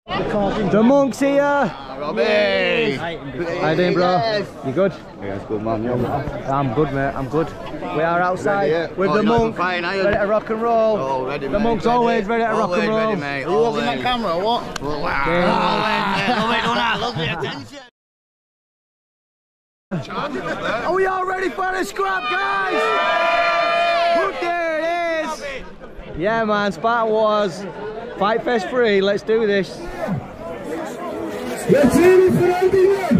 The monk's here! Robbie! How you doing, bro? Yes. You good? Yes, good man. I'm good, mate. I'm good. We are outside Ready, with the monk, ready to rock and roll. Oh, ready, the mate. monk's always ready to rock and roll. Ready, mate. Are you holding that camera or what? Love the attention. Are we all ready for the scrap, guys? There it is. Yeah, man. Spartan Wars. Fight Fest 3. Let's do this. Let's hear it for Andy Nunn.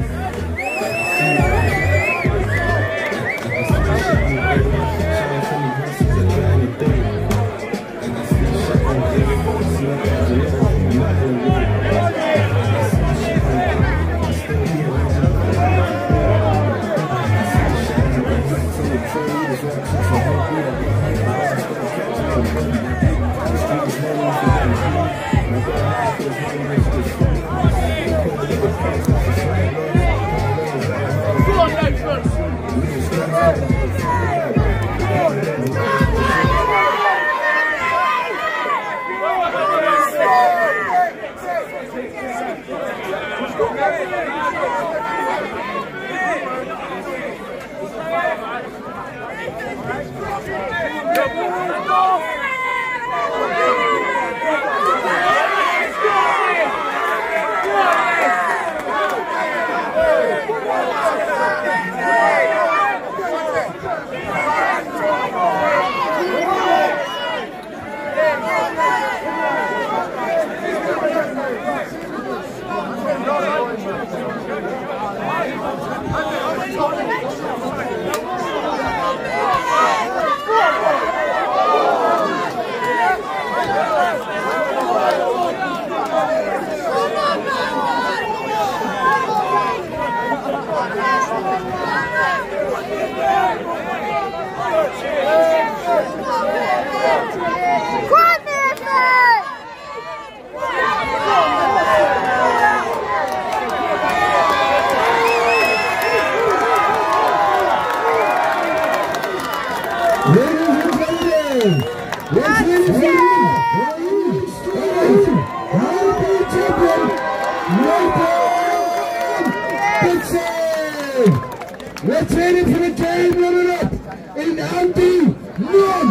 Let's hear it for the game running up in Andy Nunn.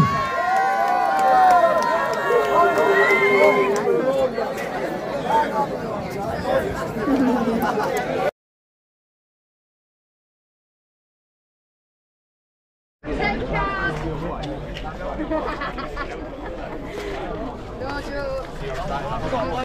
Take care.